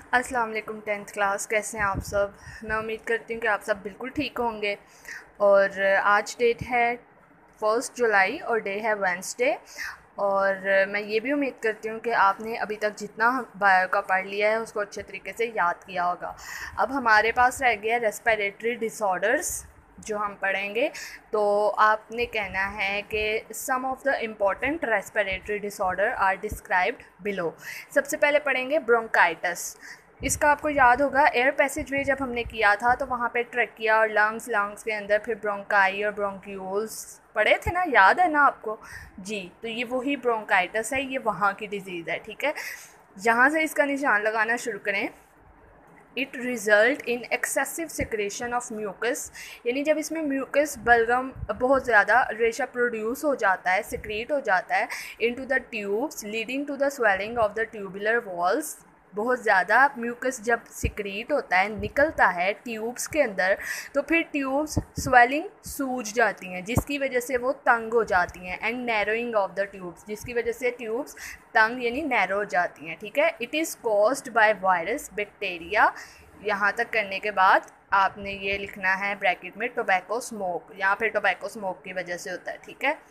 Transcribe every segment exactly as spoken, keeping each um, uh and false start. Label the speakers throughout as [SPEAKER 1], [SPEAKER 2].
[SPEAKER 1] अस्सलाम वालेकुम tenth class, कैसे हैं आप सब। मैं उम्मीद करती हूँ कि आप सब बिल्कुल ठीक होंगे। और आज डेट है फर्स्ट जुलाई और डे है वेंसडे। और मैं ये भी उम्मीद करती हूँ कि आपने अभी तक जितना बायो का पढ़ लिया है उसको अच्छे तरीके से याद किया होगा। अब हमारे पास रह गया रेस्पिरेटरी डिसऑर्डर्स जो हम पढ़ेंगे। तो आपने कहना है कि some of the important respiratory disorder are described below. सबसे पहले पढ़ेंगे ब्रोंकाइटिस। इसका आपको याद होगा एयर पैसेजवे जब हमने किया था तो वहाँ पे ट्रैकिया और लंग्स लंग्स के अंदर फिर ब्रोंकाई और ब्रोंक्यूल्स पढ़े थे ना, याद है ना आपको जी। तो ये वही ब्रोंकाइटिस है, ये वहाँ की डिजीज़ है, ठीक है। यहाँ से इसका निशान लगाना शुरू करें। It result in excessive secretion of mucus, यानी जब इसमें म्यूकस बलगम बहुत ज़्यादा रेशा प्रोड्यूस हो जाता है, सिक्रीट हो जाता है into the tubes leading to the swelling of the tubular walls. बहुत ज़्यादा म्यूकस जब सिक्रीट होता है, निकलता है ट्यूब्स के अंदर, तो फिर ट्यूब्स स्वेलिंग सूज जाती हैं जिसकी वजह से वो तंग हो जाती हैं। And narrowing of the tubes, जिसकी वजह से ट्यूब्स तंग यानी नैरो हो जाती हैं, ठीक है। It is caused by virus bacteria. यहाँ तक करने के बाद आपने ये लिखना है ब्रैकेट में टोबैको स्मोक, यहाँ पे टोबैको स्मोक की वजह से होता है, ठीक है।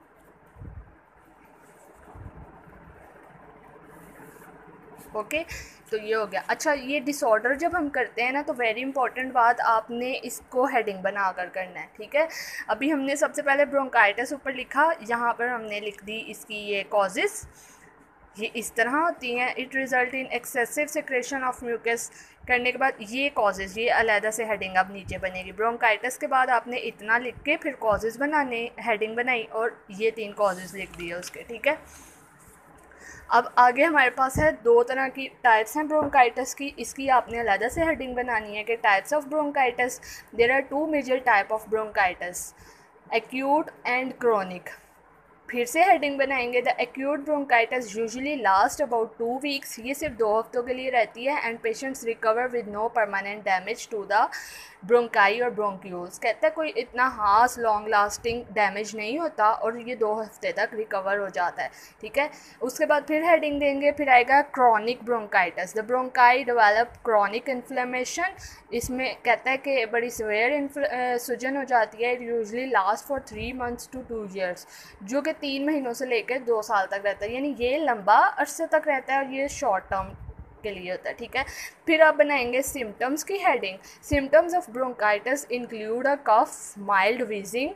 [SPEAKER 1] ओके okay, तो ये हो गया। अच्छा, ये डिसऑर्डर जब हम करते हैं ना तो वेरी इंपॉर्टेंट बात आपने इसको हेडिंग बना कर करना है, ठीक है। अभी हमने सबसे पहले ब्रोंकाइटिस ऊपर लिखा, यहाँ पर हमने लिख दी इसकी ये कॉजेज़, ये इस तरह होती हैं। It result in excessive secretion of mucus करने के बाद ये कॉजेज़, ये अलहदा से हेडिंग अब नीचे बनेगी। ब्रोंकाइटिस के बाद आपने इतना लिख के फिर कॉजेज़ बनाने, हेडिंग बनाई और ये तीन कॉजेज़ लिख दिए उसके, ठीक है। अब आगे हमारे पास है दो तरह की टाइप्स हैं ब्रोंकाइटिस की, इसकी आपने अलग से हेडिंग बनानी है कि types of bronchitis. There are two major type of bronchitis, acute and chronic. फिर से हेडिंग बनाएंगे, the acute bronchitis usually last about two weeks, ये सिर्फ दो हफ्तों के लिए रहती है। And patients recover with no permanent damage to the bronchi और ब्रोंक्यूल्स। कहता है कोई इतना खास लॉन्ग लास्टिंग डैमेज नहीं होता और ये दो हफ्ते तक रिकवर हो जाता है, ठीक है। उसके बाद फिर हेडिंग देंगे, फिर आएगा chronic bronchitis. The bronchi develop chronic inflammation, इसमें कहता है कि बड़ी सवेयर सूजन हो जाती है। Usually last for three months to two years, जो कि तीन महीनों से लेकर दो साल तक रहता है, यानी ये लंबा अरसे तक रहता है और ये शॉर्ट टर्म के लिए होता है, ठीक है। फिर आप बनाएंगे सिम्टम्स की heading. Symptoms of bronchitis include a cough, mild wheezing,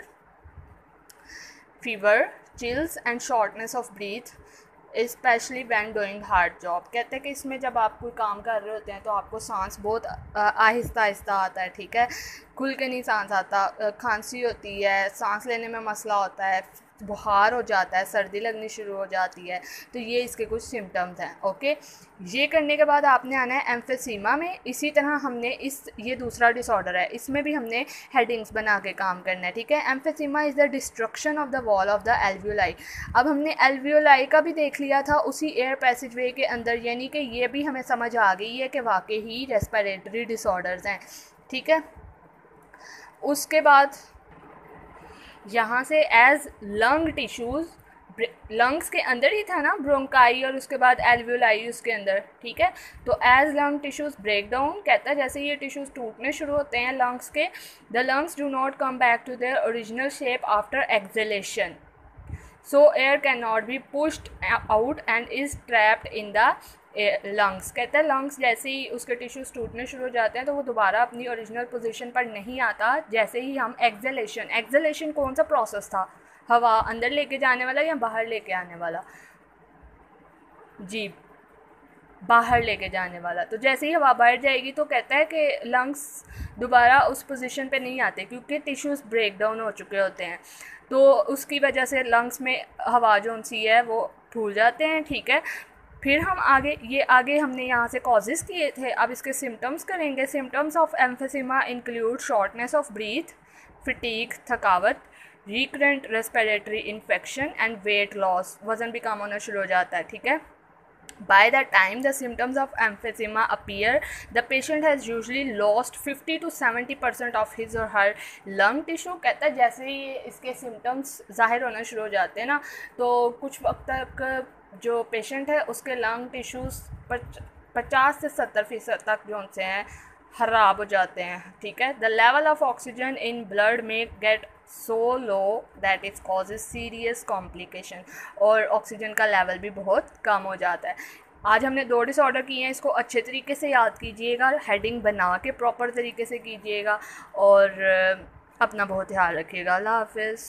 [SPEAKER 1] fever, chills and shortness of breath specially when doing hard job. कहते हैं कि इसमें जब आप कोई काम कर रहे होते हैं तो आपको सांस बहुत आहिस्ता आहिस्ता आता है, ठीक है, खुल के नहीं सांस आता, खांसी होती है, सांस लेने में मसला होता है, बुखार हो जाता है, सर्दी लगनी शुरू हो जाती है, तो ये इसके कुछ सिम्टम्स हैं। ओके, ये करने के बाद आपने आना है एम्फेसीमा में। इसी तरह हमने इस ये दूसरा डिसऑर्डर है, इसमें भी हमने हेडिंग्स बना के काम करना है, ठीक है। Emphysema is the destruction of the wall of the alveoli. अब हमने एल्वियोलाई का भी देख लिया था उसी एयर पैसेजवे के अंदर, यानी कि ये भी हमें समझ आ गई है कि वाकई ही रेस्पिरेटरी डिसऑर्डर्स हैं, ठीक है। उसके बाद यहाँ से एज लंग टिश्यूज़, लंग्स के अंदर ही था ना ब्रोंकाई और उसके बाद एल्वियोलाई उसके अंदर, ठीक है। तो as lung tissues break down, कहता है जैसे ये टिश्यूज़ टूटने शुरू होते हैं लंग्स के, the lungs do not come back to their original shape after exhalation, so air can not be pushed out and is trapped in the lungs. कहता है लंग्स जैसे ही उसके टिश्यूज़ टूटने शुरू हो जाते हैं तो वो दोबारा अपनी ओरिजिनल पोजीशन पर नहीं आता जैसे ही हम एक्सहेलेशन। एक्सहेलेशन कौन सा प्रोसेस था, हवा अंदर लेके जाने वाला या बाहर लेके आने वाला? जी, बाहर लेके जाने वाला। तो जैसे ही हवा बाहर जाएगी तो कहता है कि लंग्स दोबारा उस पोजीशन पे नहीं आते क्योंकि टिश्यूज़ ब्रेक डाउन हो चुके होते हैं, तो उसकी वजह से लंग्स में हवा जो सी है वो फूल जाते हैं, ठीक है। फिर हम आगे ये आगे हमने यहाँ से कॉजेज़ किए थे, अब इसके सिम्टम्स करेंगे। Symptoms of emphysema include shortness of breath, fatigue थकावट, recurrent respiratory infection and weight loss, वज़न भी कम होना शुरू हो जाता है, ठीक है। By the time the symptoms of emphysema appear, the patient has usually lost fifty to seventy percent of his or her lung tissue। कहता है जैसे ही इसके सिम्टम्स ज़ाहिर होना शुरू हो जाते हैं ना तो कुछ वक्त तक जो पेशेंट है उसके लंग टिश्यूज़ पर पचास से सत्तर फीसद तक जो उनसे हैं ख़राब हो जाते हैं, ठीक है। The level of oxygen in blood में get so low that is causes serious complication, और ऑक्सीजन का लेवल भी बहुत कम हो जाता है। आज हमने दो डिसऑर्डर किए हैं, इसको अच्छे तरीके से याद कीजिएगा, हेडिंग बना के प्रॉपर तरीके से कीजिएगा, और अपना बहुत ख्याल रखिएगा। अल्लाह हाफ़िज़।